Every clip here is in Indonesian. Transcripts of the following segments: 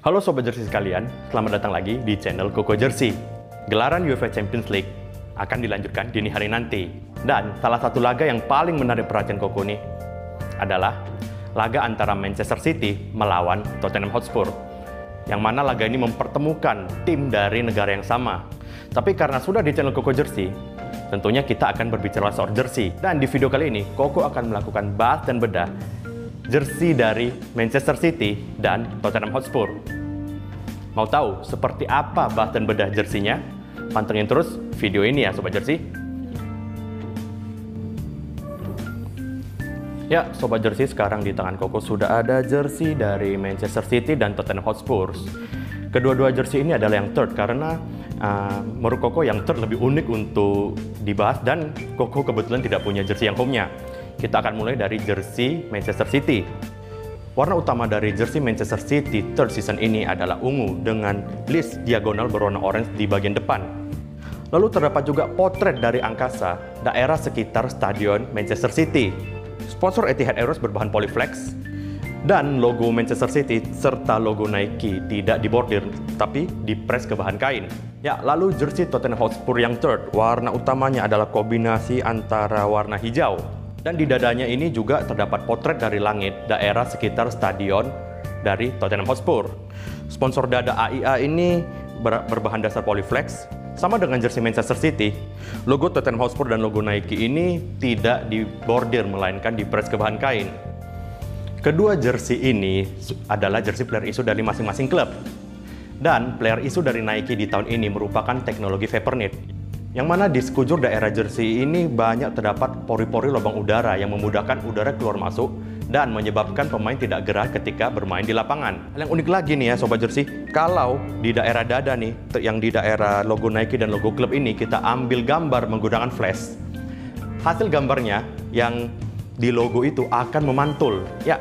Halo Sobat Jersey sekalian, selamat datang lagi di channel Koko Jersey. Gelaran UEFA Champions League akan dilanjutkan dini hari nanti. Dan salah satu laga yang paling menarik perhatian Koko nih adalah laga antara Manchester City melawan Tottenham Hotspur. Yang mana laga ini mempertemukan tim dari negara yang sama. Tapi karena sudah di channel Koko Jersey, tentunya kita akan berbicara soal jersey. Dan di video kali ini, Koko akan melakukan bahas dan bedah jersey dari Manchester City dan Tottenham Hotspur. Mau tahu seperti apa bahas dan bedah jersinya? Pantengin terus video ini ya Sobat Jersey. Ya Sobat Jersey, sekarang di tangan Koko sudah ada jersey dari Manchester City dan Tottenham Hotspur. Kedua-dua jersey ini adalah yang third karena menurut Koko yang third lebih unik untuk dibahas dan Koko kebetulan tidak punya jersey yang home-nya. Kita akan mulai dari jersey Manchester City. Warna utama dari jersey Manchester City third season ini adalah ungu dengan list diagonal berwarna orange di bagian depan. Lalu terdapat juga potret dari angkasa daerah sekitar stadion Manchester City. Sponsor Etihad Airways berbahan polyflex dan logo Manchester City serta logo Nike tidak dibordir tapi dipres ke bahan kain. Ya, lalu jersey Tottenham Hotspur yang third, warna utamanya adalah kombinasi antara warna hijau. Dan di dadanya ini juga terdapat potret dari langit daerah sekitar stadion dari Tottenham Hotspur. Sponsor dada AIA ini berbahan dasar polyflex. Sama dengan jersey Manchester City, logo Tottenham Hotspur dan logo Nike ini tidak dibordir melainkan dipres ke bahan kain. Kedua jersey ini adalah jersey player issue dari masing-masing klub. Dan player issue dari Nike di tahun ini merupakan teknologi vapor knit. Yang mana di sekujur daerah jersey ini banyak terdapat pori-pori lubang udara yang memudahkan udara keluar masuk dan menyebabkan pemain tidak gerah ketika bermain di lapangan. Hal yang unik lagi nih ya Sobat Jersey, kalau di daerah dada nih, yang di daerah logo Nike dan logo klub ini kita ambil gambar menggunakan flash, hasil gambarnya yang di logo itu akan memantul. Ya,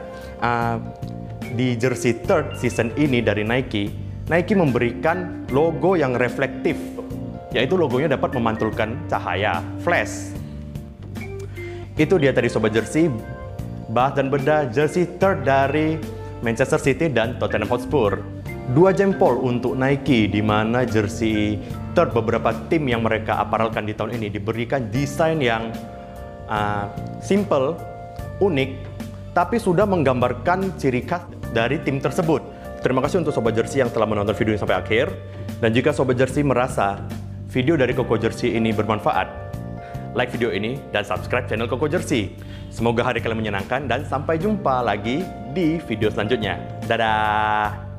di jersey third season ini dari Nike, Nike memberikan logo yang reflektif, yaitu logonya dapat memantulkan cahaya flash. Itu dia tadi Sobat Jersey, bahas dan bedah jersey third dari Manchester City dan Tottenham Hotspur. 2 jempol untuk Nike, di mana jersey third beberapa tim yang mereka aparelkan di tahun ini diberikan desain yang simple, unik, tapi sudah menggambarkan ciri khas dari tim tersebut. Terima kasih untuk Sobat Jersey yang telah menonton video ini sampai akhir. Dan jika Sobat Jersey merasa video dari Koko Jersey ini bermanfaat, like video ini dan subscribe channel Koko Jersey. Semoga hari kalian menyenangkan dan sampai jumpa lagi di video selanjutnya. Dadah!